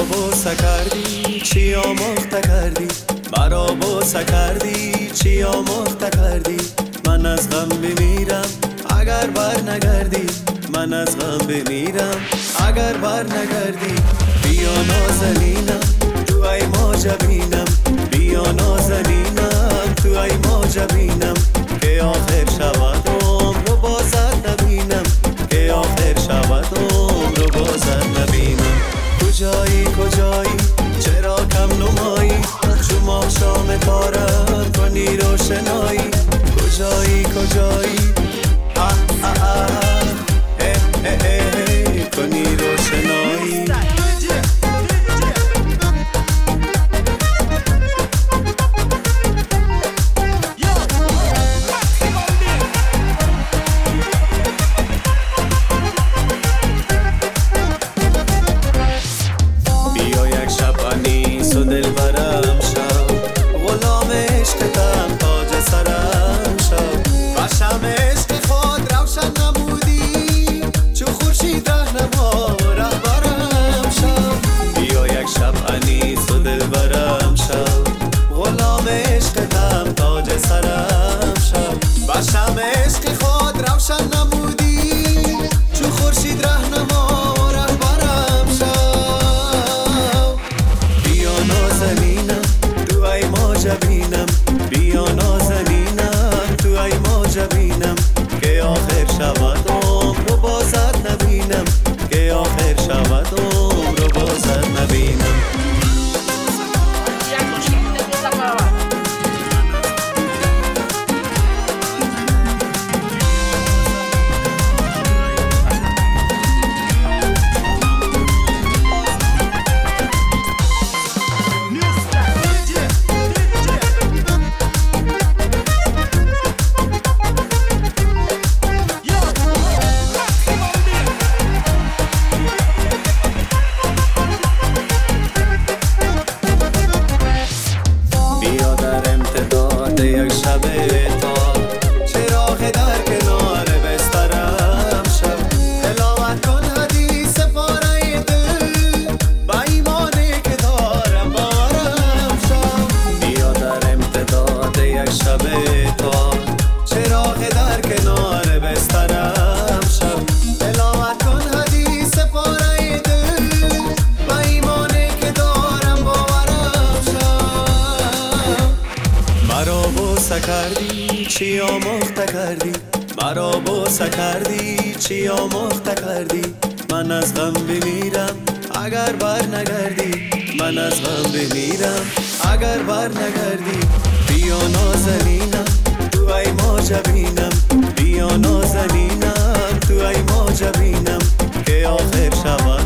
بوسه کردی چی آموخته کردی، مرا بوسه کردی چی آموخته کردی. من از غم بمیرم اگر بر نگردی، من از غم بمیرم اگر بر نگردی. بیا نازنینم تو ای موجبینم، بیا نازنینم تو ای موجبینم. که آخر شود عمر رو بازت نبینم، که آخر شود عمر رو بازت نبینم. کجایی کجایی چرا کم نمایی، چو ماه شام تارم کنی روشنایی. کجایی کجایی کنی روشنایی. بیا یک شب انیس و دلبرم شو، غلام عشقتم تاج سرم شو. بشم عشق خود روشن نمودی، چو خورشید رهنما رهبرم شو. بیا یک شب انیس و دلبرم شو، غلام عشقتم تاج سرم شو. بشم عشق خود روشن نمودی، چو خورشید رهنما رهبرم شو. بیا نازنینم تو ای موجبینم، بیا نازنینم تو ای موجبینم. که آخر شود عمر رو بازت نبینم، که آخر شود عمر رو بازت نبینم. یک شب تا چراغ در کنار بسترم شب، تلاوت کن حدیث پاره دل با ایمانی که دارم باورم شب. بیا در امتداد یک شب تا چراغ در کنار بسترم شب، تلاوت کن حدیث پاره دل با ایمانی که دارم باورم شب. مرا بوسه کردی چی آموخته کردی، مرا بوسه کردی چی آموخته کردی. من از غم بمیرم اگر بر نگردی، من از غم بمیرم اگر بر نگردی. بیا نازنینم تو ای موجبینم، بیا نازنینم تو ای موجبینم. که آخر شود